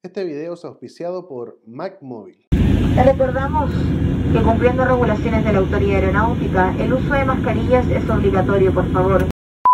Este video es auspiciado por MacMóvil. Le recordamos que cumpliendo regulaciones de la Autoridad Aeronáutica, el uso de mascarillas es obligatorio, por favor.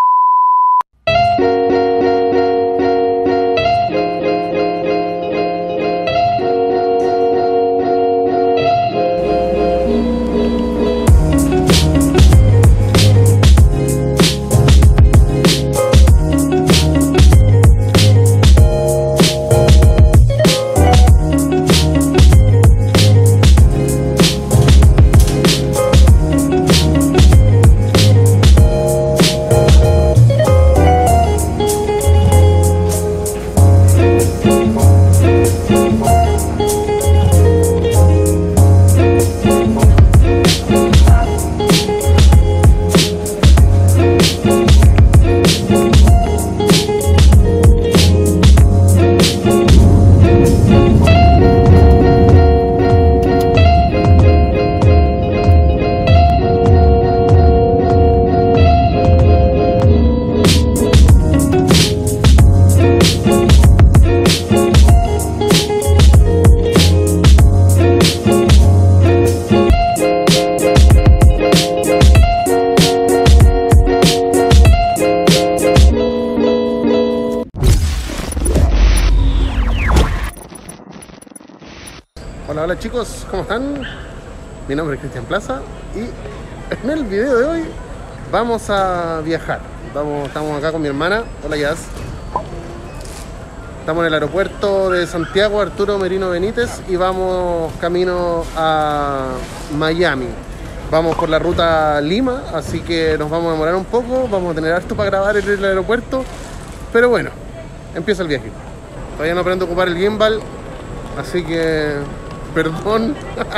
Hola chicos, ¿cómo están? Mi nombre es Cristian Plaza y en el video de hoy vamos a viajar. Estamos acá con mi hermana. Hola Yas. Estamos en el aeropuerto de Santiago Arturo Merino Benítez y vamos camino a Miami. Vamos por la ruta Lima, así que nos vamos a demorar un poco. Vamos a tener harto para grabar en el aeropuerto, pero bueno, empieza el viaje. Todavía no aprendo a ocupar el gimbal, así que perdón.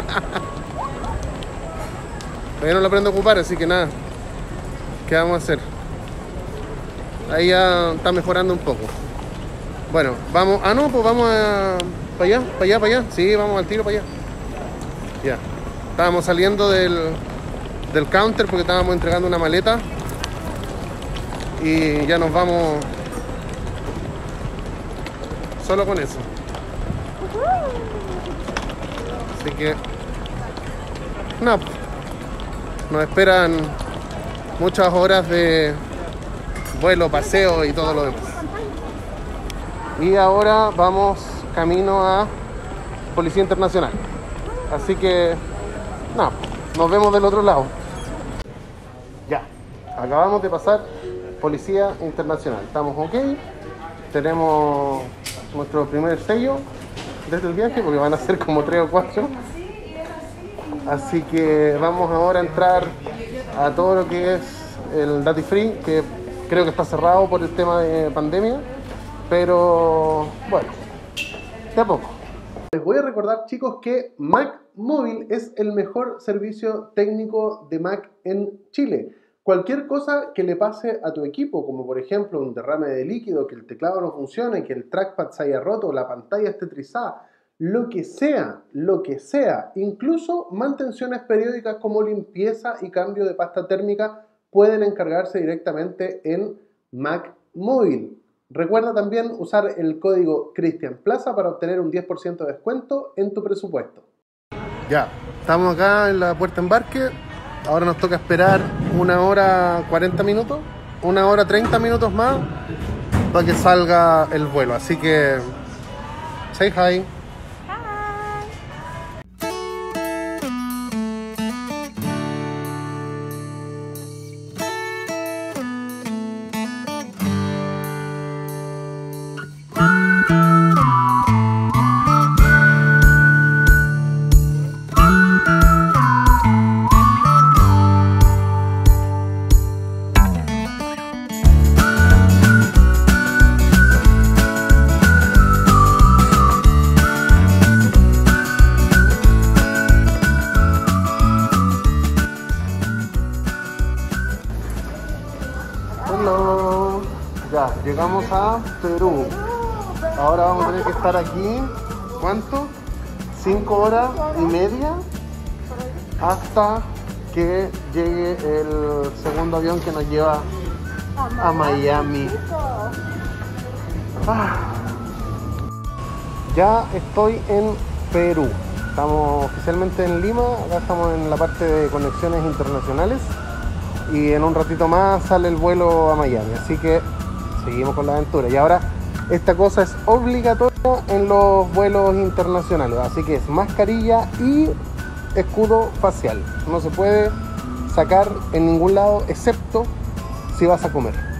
Todavía no lo aprendo a ocupar, así que nada. ¿Qué vamos a hacer? Ahí ya está mejorando un poco. Bueno, vamos. Ah, no, pues vamos para allá. Sí, vamos al tiro para allá. Ya. Estábamos saliendo del counter porque estábamos entregando una maleta. Y ya nos vamos solo con eso. Así que no, nos esperan muchas horas de vuelo, paseo y todo lo demás. Y ahora vamos camino a Policía Internacional. Así que no, nos vemos del otro lado. Ya, acabamos de pasar Policía Internacional. Estamos ok. Tenemos nuestro primer sello desde el viaje, porque van a ser como 3 o 4. Así que vamos ahora a entrar a todo lo que es el Duty Free, que creo que está cerrado por el tema de pandemia, pero bueno, de a poco. Les voy a recordar, chicos, que MacMóvil es el mejor servicio técnico de Mac en Chile. Cualquier cosa que le pase a tu equipo, como por ejemplo un derrame de líquido, que el teclado no funcione, que el trackpad se haya roto, la pantalla esté trizada, lo que sea, incluso mantenciones periódicas como limpieza y cambio de pasta térmica, pueden encargarse directamente en MacMóvil. Recuerda también usar el código Cristian Plaza para obtener un 10% de descuento en tu presupuesto. Ya, estamos acá en la puerta de embarque. Ahora nos toca esperar 1 hora 40 minutos, 1 hora 30 minutos más para que salga el vuelo. Así que, say hi. Ya, llegamos a Perú. Ahora vamos a tener que estar aquí, ¿cuánto? 5 horas y media hasta que llegue el segundo avión que nos lleva a Miami. Ya estoy en Perú. Estamos oficialmente en Lima. Acá estamos en la parte de conexiones internacionales. Y en un ratito más sale el vuelo a Miami. Así que seguimos con la aventura. Y ahora esta cosa es obligatoria en los vuelos internacionales. Así que es mascarilla y escudo facial. No se puede sacar en ningún lado excepto si vas a comer.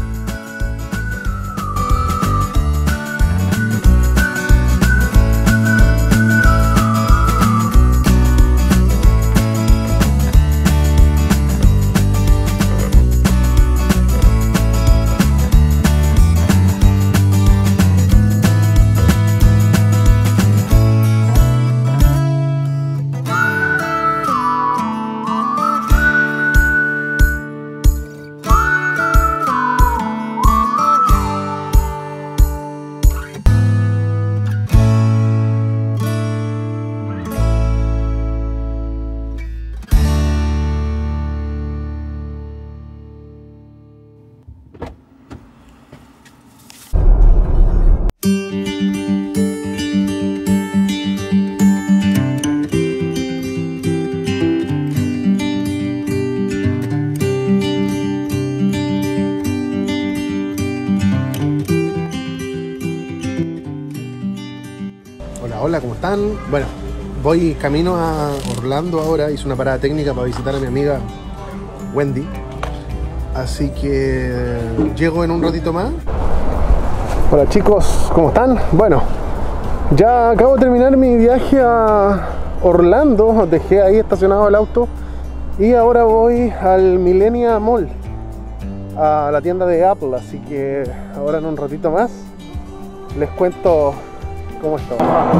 Hola, ¿cómo están? Bueno, voy camino a Orlando ahora. Hice una parada técnica para visitar a mi amiga Wendy. Así que llego en un ratito más. Hola chicos, ¿cómo están? Bueno, ya acabo de terminar mi viaje a Orlando. Dejé ahí estacionado el auto y ahora voy al Millenia Mall, a la tienda de Apple. Así que ahora en un ratito más les cuento cómo está.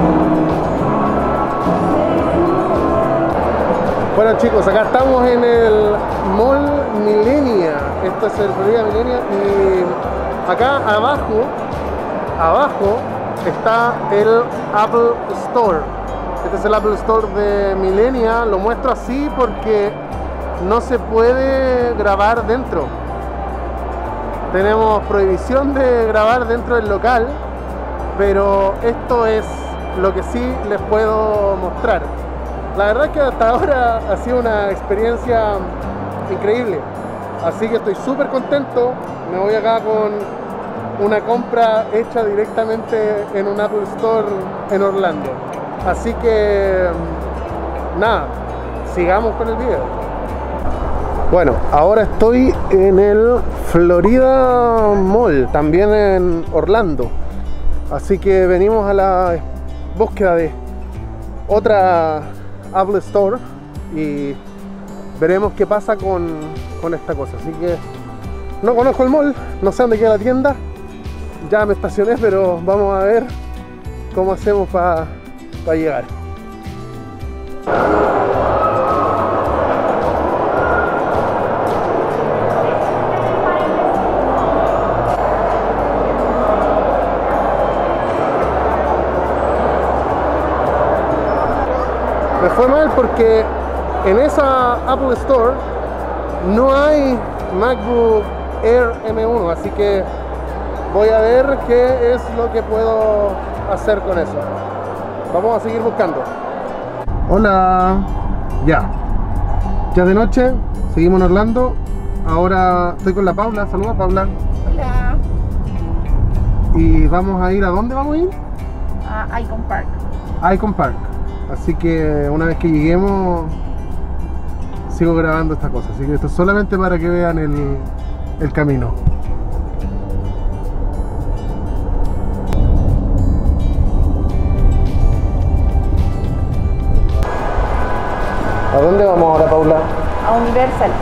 Bueno chicos, acá estamos en el Mall Millenia. Esto es el Florida Millenia y acá abajo está el Apple Store. Este es el Apple Store de Millenia. Lo muestro así porque no se puede grabar dentro. Tenemos prohibición de grabar dentro del local, pero esto es lo que sí les puedo mostrar. La verdad es que hasta ahora ha sido una experiencia increíble, así que estoy súper contento. Me voy acá con una compra hecha directamente en un Apple Store en Orlando, así que nada, sigamos con el video. Bueno, ahora estoy en el Florida Mall, también en Orlando. Así que venimos a la búsqueda de otra Apple Store y veremos qué pasa con esta cosa. Así que no conozco el mall, no sé dónde queda la tienda. Ya me estacioné, pero vamos a ver cómo hacemos para llegar. Me fue mal porque en esa Apple Store no hay MacBook Air M1, así que voy a ver qué es lo que puedo hacer con eso. Vamos a seguir buscando. Hola. Ya es de noche, seguimos en Orlando. Ahora estoy con la Paula. Saluda, Paula. Hola. Y vamos a ir, ¿a dónde vamos a ir? A Icon Park. Icon Park. Así que una vez que lleguemos sigo grabando esta cosa. Así que esto es solamente para que vean el camino. ¿A dónde vamos ahora, Paula? A Universal.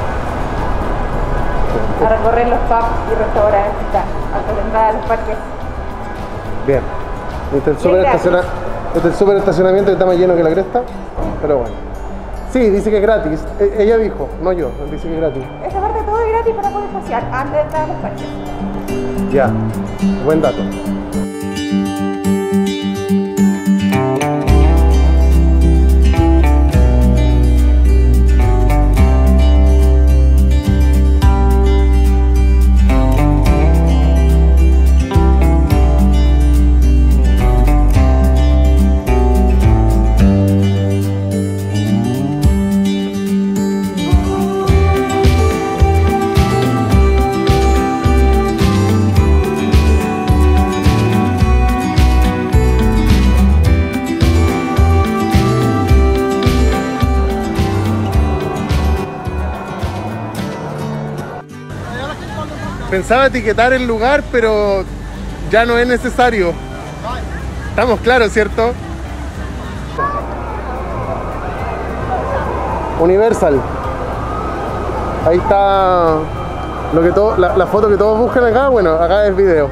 A recorrer los pubs y restaurantes hasta la entrada a los parques. Bien. Este es el super estacionamiento que está más lleno que la cresta. Pero bueno. Sí, dice que es gratis. Ella dijo, no yo. Dice que es gratis. Esa parte todo es gratis para poder pasear antes de entrar a los parques. Ya. Buen dato. Pensaba etiquetar el lugar, pero ya no es necesario. Estamos claros, ¿cierto? Universal. Ahí está lo que la foto que todos buscan acá. Bueno, acá es video.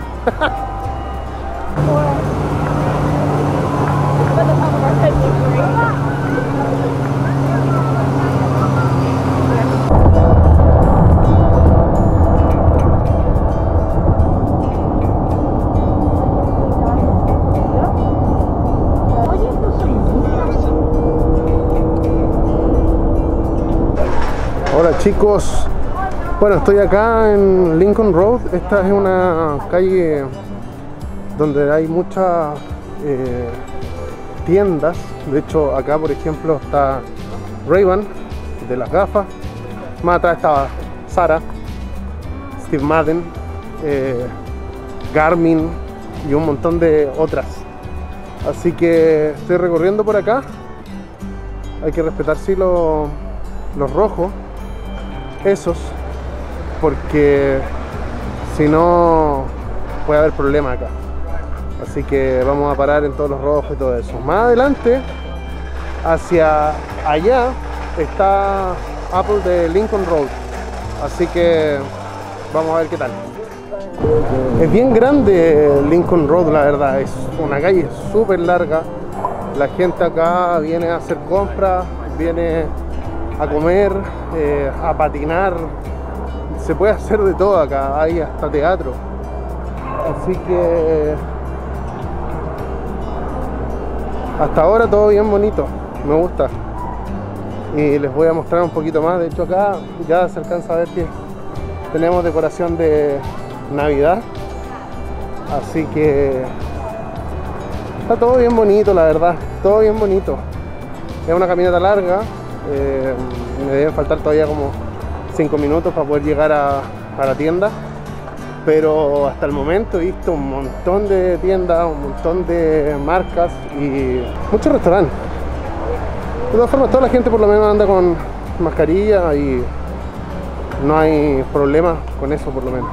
Hola chicos, bueno, estoy acá en Lincoln Road. Esta es una calle donde hay muchas tiendas. De hecho, acá por ejemplo está Ray-Ban de las gafas. Más atrás estaba Zara, Steve Madden, Garmin y un montón de otras. Así que estoy recorriendo por acá. Hay que respetar sí los rojos, esos, porque si no puede haber problemas acá. Así que vamos a parar en todos los rojos y todo eso. Más adelante, hacia allá, está Apple de Lincoln Road. Así que vamos a ver qué tal. Es bien grande Lincoln Road, la verdad. Es una calle súper larga. La gente acá viene a hacer compras, viene a comer, a patinar. Se puede hacer de todo acá, hay hasta teatro. Así que hasta ahora todo bien bonito, me gusta. Y les voy a mostrar un poquito más. De hecho acá ya se alcanza a ver que tenemos decoración de Navidad. Así que está todo bien bonito, la verdad, todo bien bonito. Es una caminata larga. Me deben faltar todavía como 5 minutos para poder llegar a la tienda, pero hasta el momento he visto un montón de tiendas, un montón de marcas y muchos restaurantes. De todas formas, toda la gente por lo menos anda con mascarilla y no hay problema con eso, por lo menos.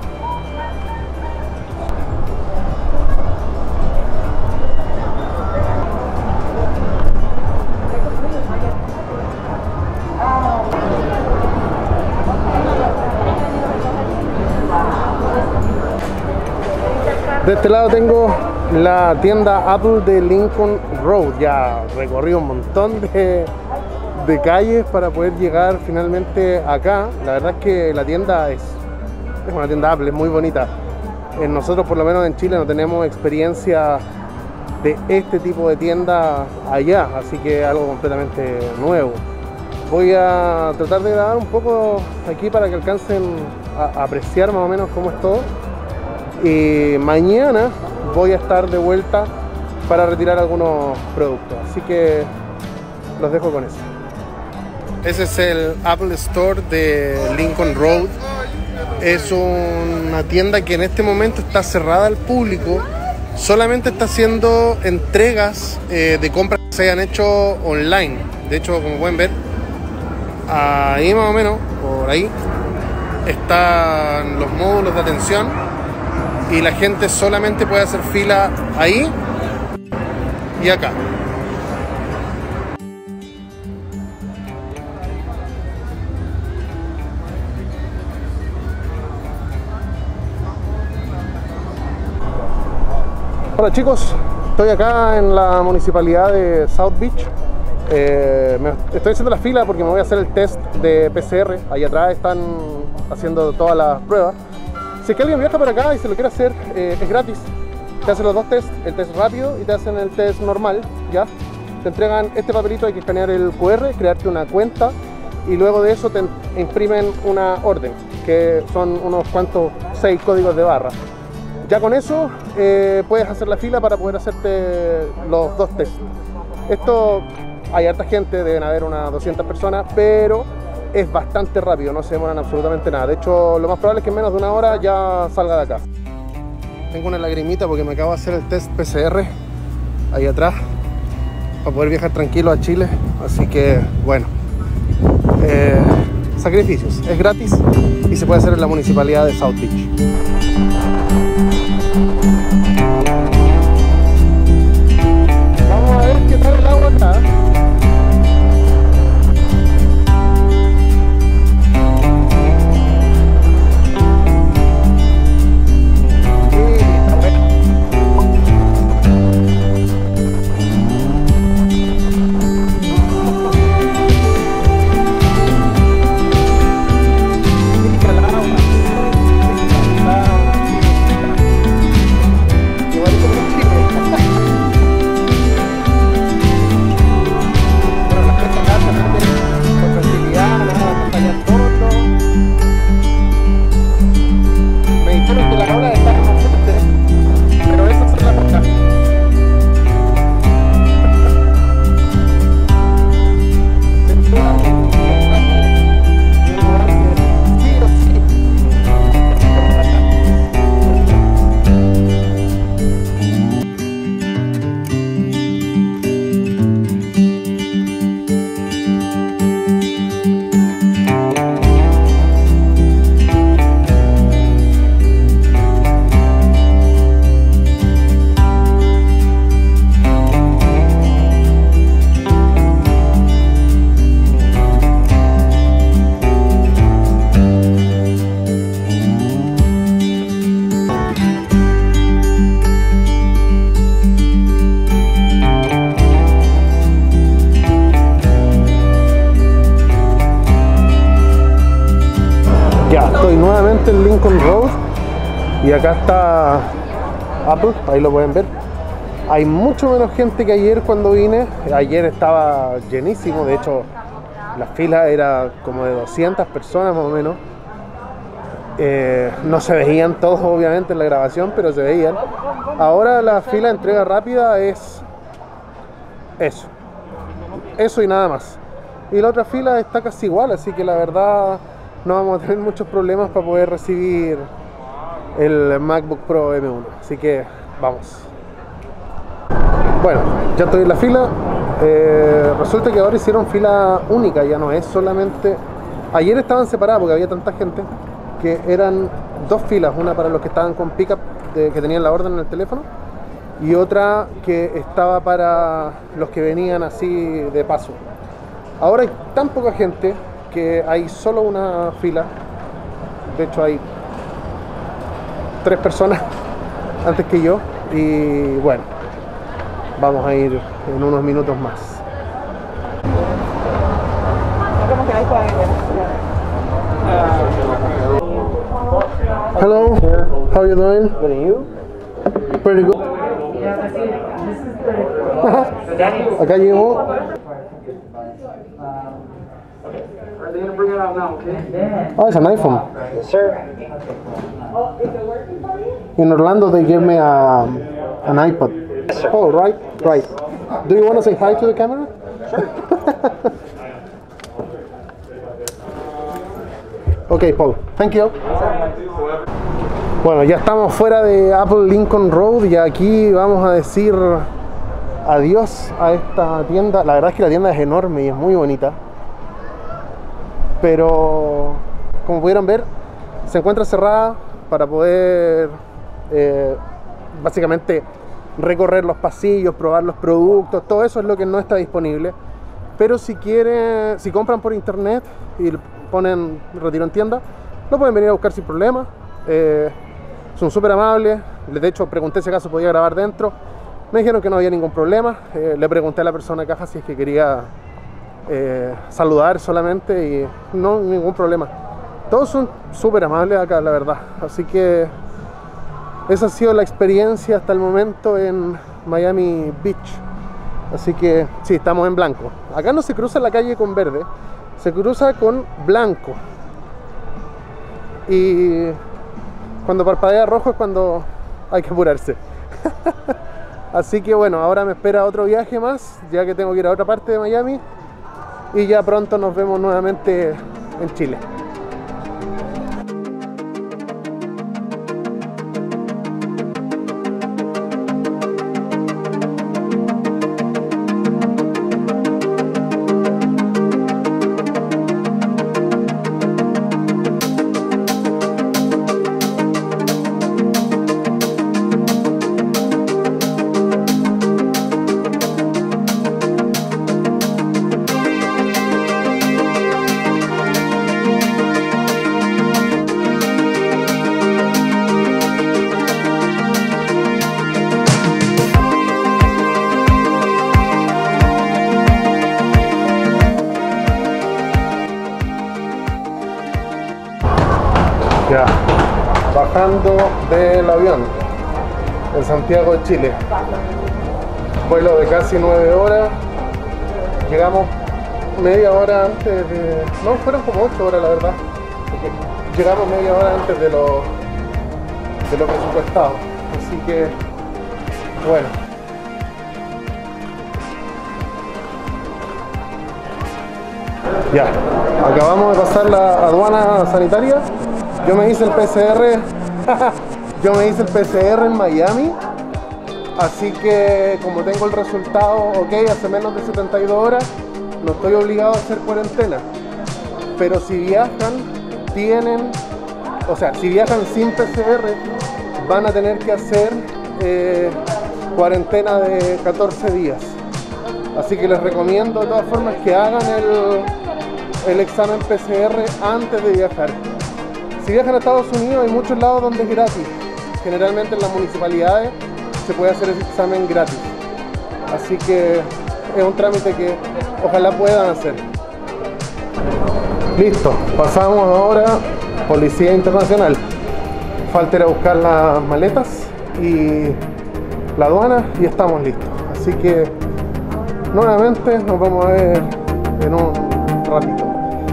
De este lado tengo la tienda Apple de Lincoln Road. Ya recorrí un montón de calles para poder llegar finalmente acá. La verdad es que la tienda es una tienda Apple, es muy bonita. Nosotros por lo menos en Chile no tenemos experiencia de este tipo de tienda allá, así que es algo completamente nuevo. Voy a tratar de grabar un poco aquí para que alcancen a apreciar más o menos cómo es todo. Y mañana voy a estar de vuelta para retirar algunos productos, así que los dejo con eso. Ese es el Apple Store de Lincoln Road. Es una tienda que en este momento está cerrada al público. Solamente está haciendo entregas de compras que se hayan hecho online. De hecho, como pueden ver, ahí más o menos, por ahí, están los módulos de atención. Y la gente solamente puede hacer fila ahí y acá. Hola chicos, estoy acá en la municipalidad de South Beach. Estoy haciendo la fila porque me voy a hacer el test de PCR. Ahí atrás están haciendo todas las pruebas. Si es que alguien viaja por acá y se lo quiere hacer, es gratis. Te hacen los dos tests, el test rápido y te hacen el test normal, ¿ya? Te entregan este papelito, hay que escanear el QR, crearte una cuenta y luego de eso te imprimen una orden, que son unos cuantos 6 códigos de barra. Ya con eso puedes hacer la fila para poder hacerte los dos tests. Esto, hay harta gente, deben haber unas 200 personas, pero es bastante rápido, no se demoran absolutamente nada. De hecho, lo más probable es que en menos de una hora ya salga de acá. Tengo una lagrimita porque me acabo de hacer el test PCR ahí atrás para poder viajar tranquilo a Chile. Así que, bueno, sacrificios. Es gratis y se puede hacer en la municipalidad de South Beach. Vamos a ver qué tal el agua acá. Ya, estoy nuevamente en Lincoln Road y acá está Apple, ahí lo pueden ver. Hay mucho menos gente que ayer cuando vine. Ayer estaba llenísimo, de hecho la fila era como de 200 personas más o menos. No se veían todos obviamente en la grabación, pero se veían. Ahora la fila de entrega rápida es eso y nada más. Y la otra fila está casi igual, así que la verdad no vamos a tener muchos problemas para poder recibir el MacBook Pro M1. Así que vamos. Bueno, ya estoy en la fila. Resulta que ahora hicieron fila única, ya no es solamente... Ayer estaban separadas porque había tanta gente que eran dos filas, una para los que estaban con pickup que tenían la orden en el teléfono y otra que estaba para los que venían así de paso. Ahora hay tan poca gente que hay solo una fila. De hecho hay 3 personas antes que yo y bueno, vamos a ir en unos minutos más. Hello, how are you doing? Good, and you? Pretty good. Acá llegó. They're gonna bring it out now, okay? Oh, it's an iPhone. Yes, sir. In Orlando, they gave me an iPod. Yes, sir. Oh, right, right. Do you want to say hi to the camera? Okay, Paul. Thank you. Bueno, ya estamos fuera de Apple Lincoln Road y aquí vamos a decir adiós a esta tienda. La verdad es que la tienda es enorme y es muy bonita. Pero, como pudieron ver, se encuentra cerrada para poder básicamente recorrer los pasillos, probar los productos. Todo eso es lo que no está disponible. Pero si quieren, si compran por internet y ponen retiro en tienda, lo pueden venir a buscar sin problema. Son súper amables. De hecho, pregunté si acaso podía grabar dentro. Me dijeron que no había ningún problema. Le pregunté a la persona de caja si es que quería saludar solamente y no, ningún problema. Todos son súper amables acá, la verdad. Así que esa ha sido la experiencia hasta el momento en Miami Beach. Así que sí, estamos en blanco. Acá no se cruza la calle con verde, se cruza con blanco. Y cuando parpadea rojo es cuando hay que apurarse. Así que bueno, ahora me espera otro viaje más, ya que tengo que ir a otra parte de Miami. Y ya pronto nos vemos nuevamente en Chile. bajando del avión en Santiago de Chile. Vuelo de casi 9 horas. Llegamos media hora antes de... No, fueron como 8 horas la verdad. Llegamos media hora antes de lo presupuestado. Así que, bueno. Ya, acabamos de pasar la aduana sanitaria. Yo me hice el PCR. Yo me hice el PCR en Miami. Así que como tengo el resultado, ok, hace menos de 72 horas, no estoy obligado a hacer cuarentena. Pero si viajan, si viajan sin PCR, van a tener que hacer cuarentena de 14 días. Así que les recomiendo de todas formas que hagan el examen PCR antes de viajar. Si viajan a Estados Unidos hay muchos lados donde es gratis. Generalmente en las municipalidades se puede hacer ese examen gratis. Así que es un trámite que ojalá puedan hacer. Listo, pasamos ahora Policía Internacional. Falta ir a buscar las maletas y la aduana y estamos listos. Así que nuevamente nos vamos a ver en un ratito.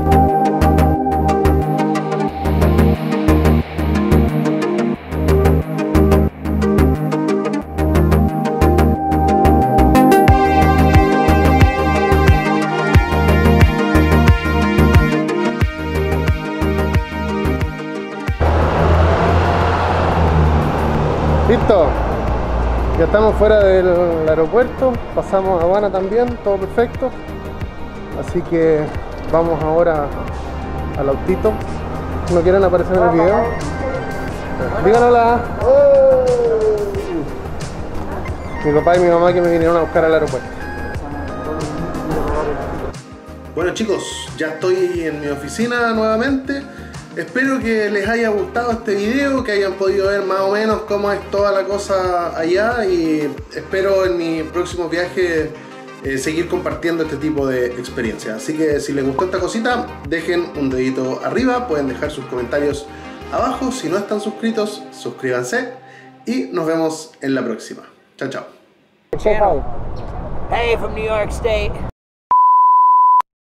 Listo, ya estamos fuera del aeropuerto, pasamos a aduana también, todo perfecto. Así que vamos ahora al autito. ¿No quieren aparecer en el video? Digan hola. Mi papá y mi mamá que me vinieron a buscar al aeropuerto. Bueno chicos, ya estoy en mi oficina nuevamente. Espero que les haya gustado este video, que hayan podido ver más o menos cómo es toda la cosa allá, y espero en mi próximo viaje seguir compartiendo este tipo de experiencias. Así que si les gustó esta cosita, dejen un dedito arriba, pueden dejar sus comentarios abajo. Si no están suscritos, suscríbanse y nos vemos en la próxima. Chao, chao. Hey, from New York State.